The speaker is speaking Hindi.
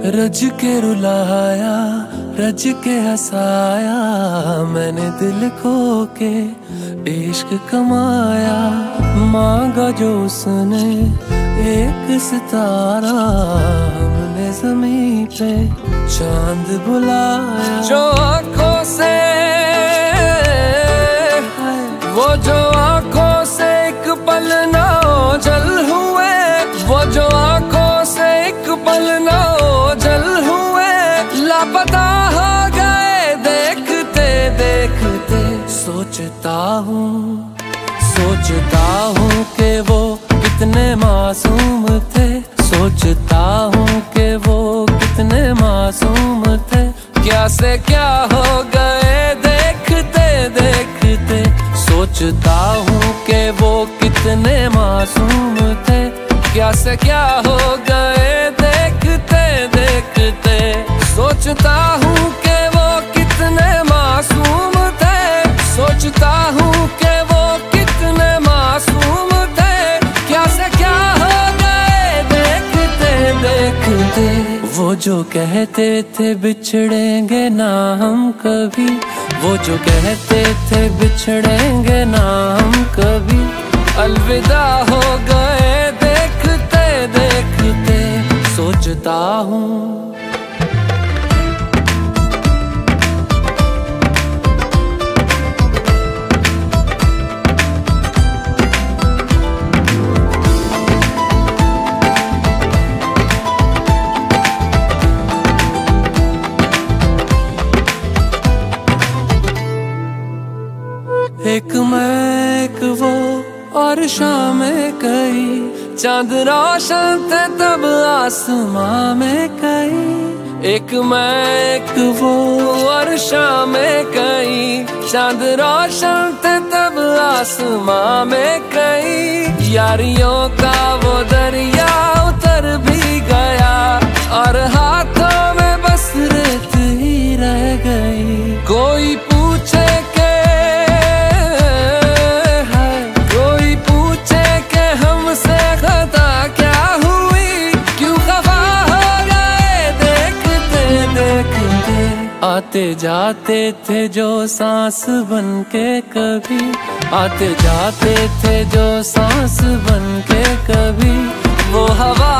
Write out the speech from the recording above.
रज के रुलाया, रज के हंसाया, मैंने दिल खो के इश्क कमाया। मांगा जो उसने एक सितारा, हमने ज़मीं पे चांद बुलाया। जो आँखों से, वो जो आँखों से एक पल ना ओझल हुए, वो जो आँखों से एक पल ना ओझल हुए, लापता हो गए देखते देखते। सोचता हूँ कि वो कितने मासूम थे, सोचता हूँ कि वो कितने मासूम थे। क्या से क्या हो गए देखते देखते। सोचता हूँ कि वो कितने मासूम थे, क्या से क्या हो गए देखते देखते। सोचता हूँ कि वो कितने मासूम थे, सोचता हूँ कि वो कितने मासूम थे, क्या से क्या हो गए देखते देखते। वो जो कहते थे बिछड़ेंगे ना हम कभी, वो जो कहते थे बिछड़ेंगे ना हम कभी, अलविदा हो गए देखते देखते। सोचता हूँ एक मैं एक वो और शामें कई, चांद रोशन थे तब आसमां में कई। एक मैं एक वो और शामें कई, चांद रोशन थे तब आसमां में कई। यारियों का वो दरिया उतर भी गया, और हाथों में बस रेत ही रह गई। कोई पूछे के आते जाते थे जो सांस बन के कभी, आते जाते थे जो सांस बन के कभी। वो हवा